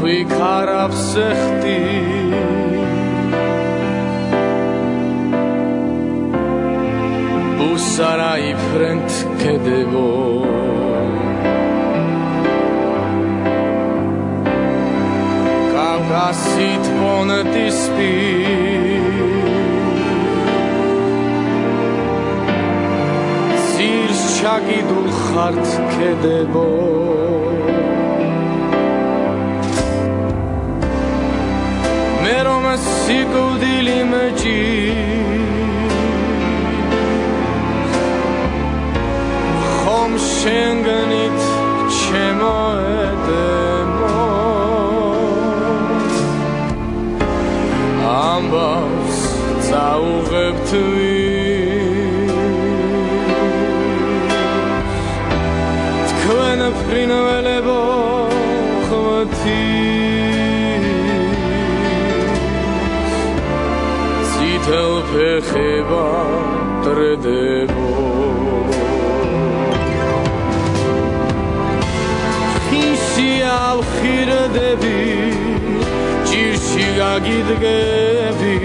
karabsechti Busara ifrent kedevo Kavgasit ponetispi Zirs chagidul khart kedevo Sikudili meji Khom shenganit chemo edemo Ambas zaugebtui Tkvena prina velebo khvati Tel pecheva tredebo Khisi al khirdebi Jirshi agidgebi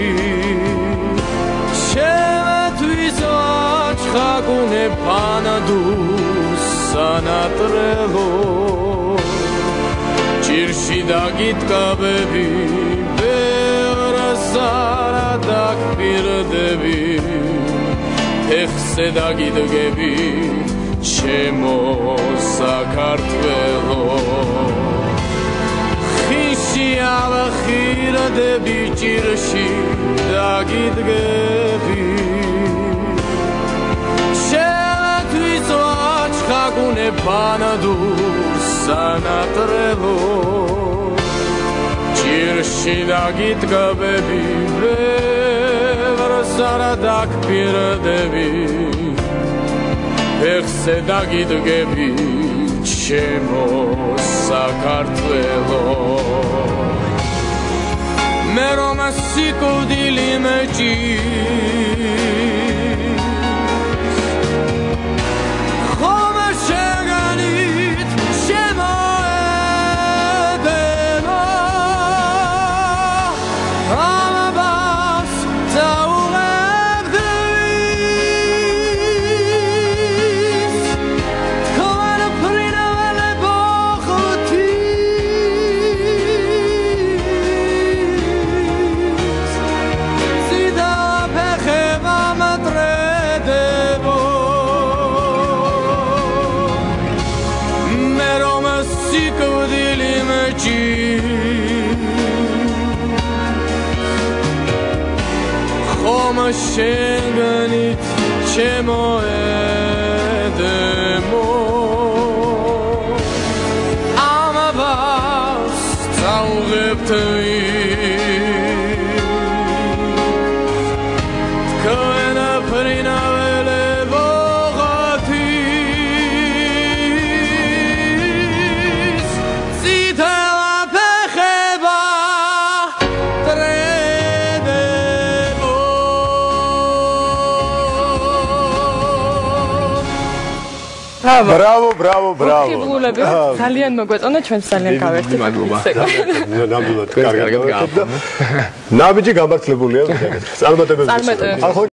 Shevet vizach khagune panadu sanatrelo Jirshi agidgabebi Saradak birdebi Ეხსე დაგიდგები ჩემო საქართველო ხიში ავახირდები ჭირში დაგიდგები შევთვის ვაჩხაგუნე ბანადუ სანატრელო ჭირში დაგიდგები Saradak birdebi Ეხსე დაგიდგები ჩემო საქართველო მე რომ სიკვდილი მეჭირს ხომ შეგანით შემოედენო ამბავს შენგანით შემოედემო ამბავს წაუღებთვი თქვენა ფრინაველებო ღათის წითელა ფეხება Bravo, bravo, bravo. ძალიან მოგვეწონა ჩვენს ძალიან გავერთით. ნამდვილად კარგად გავაკეთდა. ნაბიჯი გამართლებულია. წარმატებები.